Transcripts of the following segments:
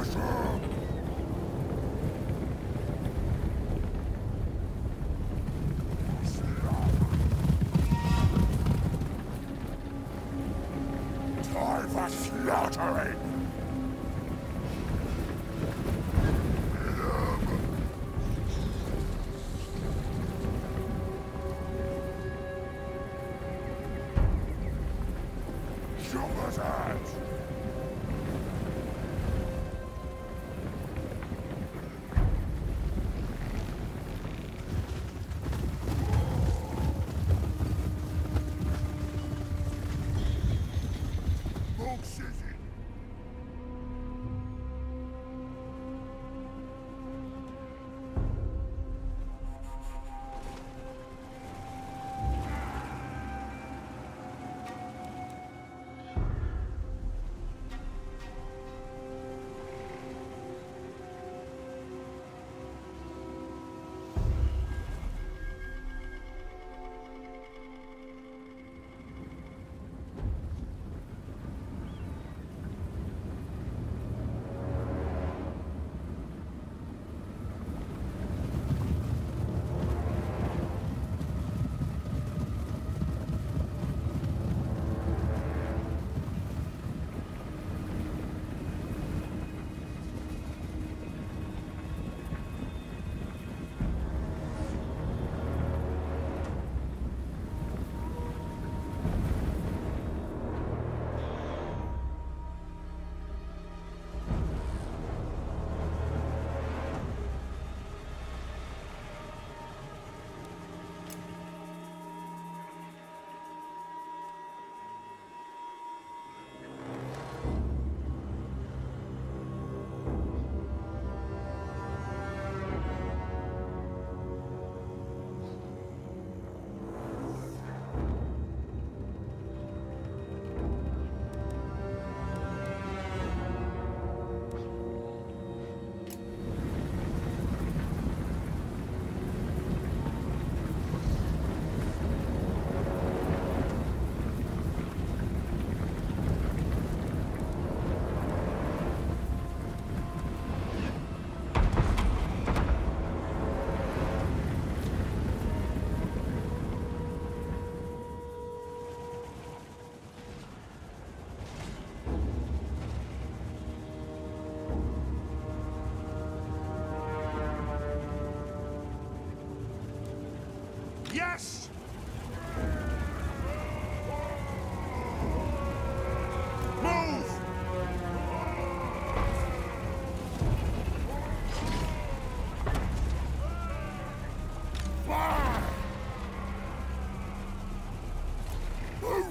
Time for slaughtering! Jumper's hands! Smoke City! Yes! Move! Fire! Move!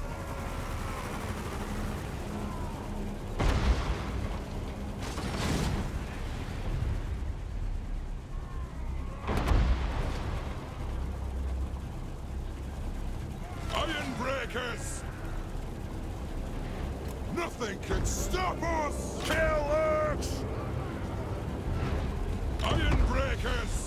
Ironbreakers! Nothing can stop us! Kill Lurks! Ironbreakers!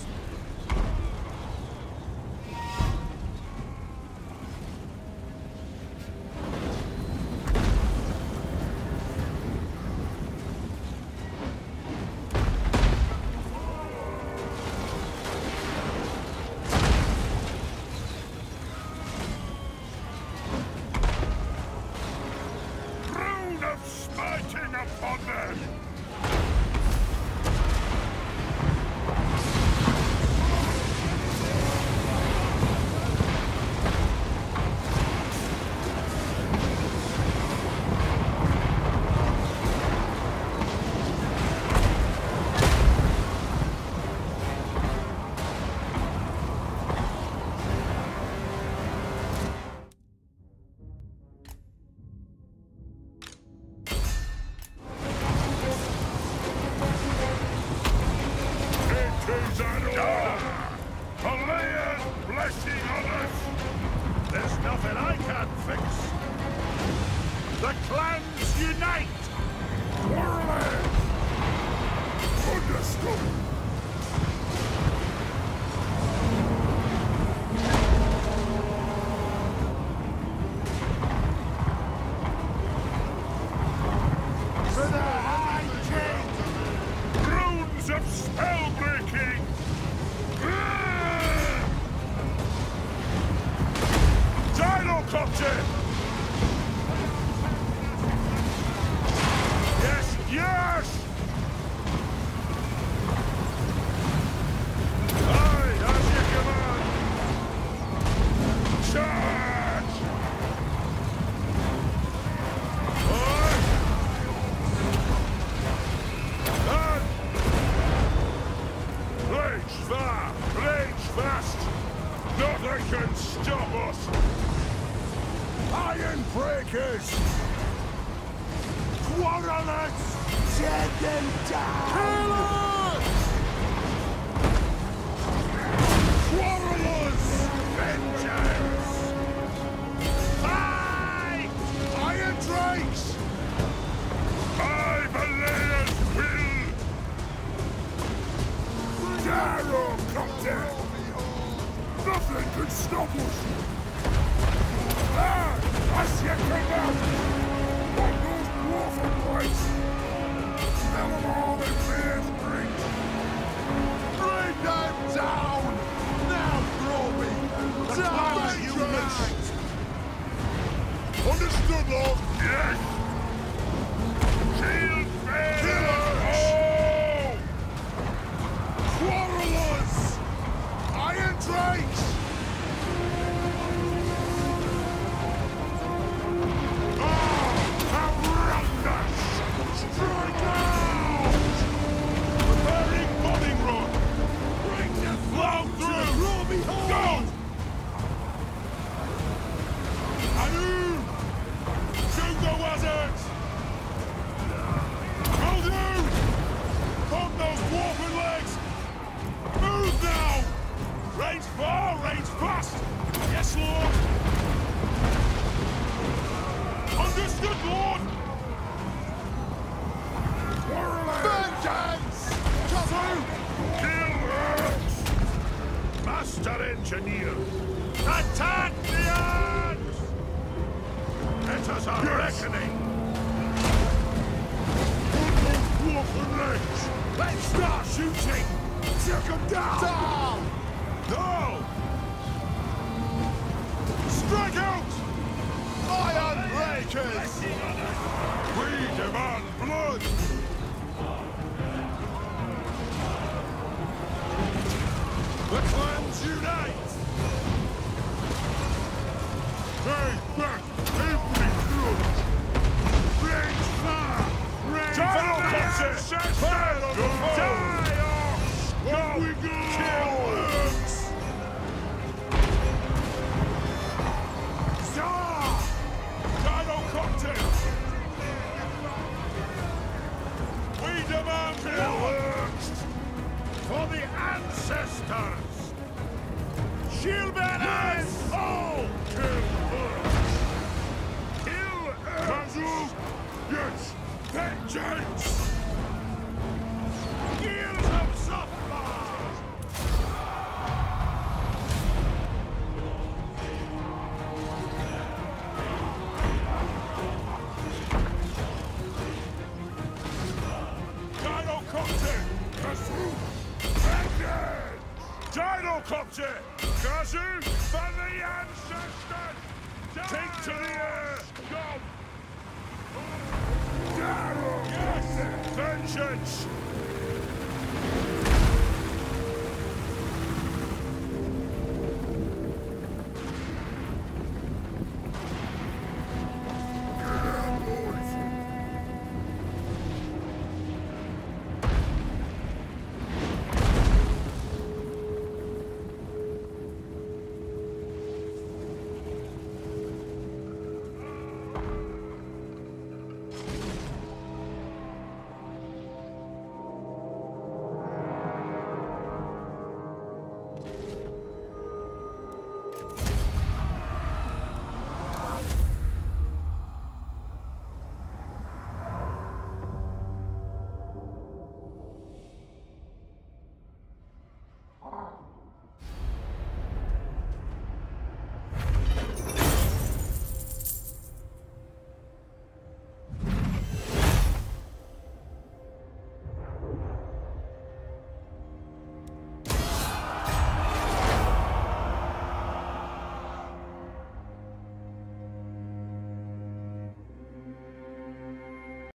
Smiting upon them! Palaea's blessing on us! There's nothing I can't fix! The clans unite! Warland! Understood! For the High King! Get them down! Kill us! Quarrelers! Vengeance! Fight! Iron Drakes! Valer's will! Darrow, Captain! Nothing can stop us! Ah! I see it come out! What those dwarfen boys? Smell them all in man's drink! Bring them down! Now throw me! Down! Unite! Understood, Lord! Yes! Shield bearers! Oh! Quarrelers! Iron Drakes! Strike out! Preparing bombing run! Bring the flow through! Go! Anu! Shoot the wizards! Will do! Pump those dwarfen legs! Move now! Range far, range fast! Yes, Lord! Understood, Lord! Vengeance! Kill Urks! Master Engineer! Attack the Urks! Let us our reckoning! Put those dwarfen legs! Let's start shooting! Take them down! Down! No! Strike out! Iron Breakers! We demand blood! The clans unite! Take back every blood! Range fire! Range fire! Fire on the foe! Die off! Go! We go! Kill Urks! Zah! Dino Cocktail! We demand kill Urks! For the ancestors! Shield bearers! Yes. All! Kill Urks! Kill Urks! Yes! Vengeance! Gears of Softbar! Gyrocopter! Kazu! Vengeance! Gyrocopter! Kazu! For the ancestors! Take to the air! Go! Darrow! Yes! Vengeance!